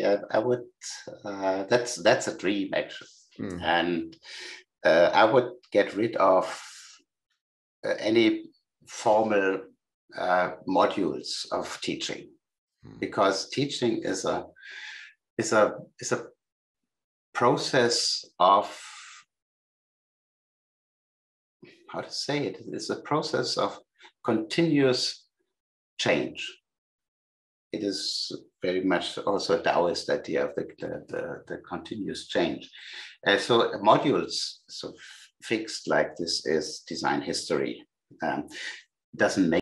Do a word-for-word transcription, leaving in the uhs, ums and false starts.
uh, I would. Uh, that's that's a dream actually, Mm. and uh, I would get rid of uh, any formal uh, modules of teaching, mm. because teaching is a is a is a process of, how to say it? It's a process of continuous change. It is very much also a Taoist idea of the, the, the, the continuous change. Uh, so modules, so fixed like this is design history, um, doesn't make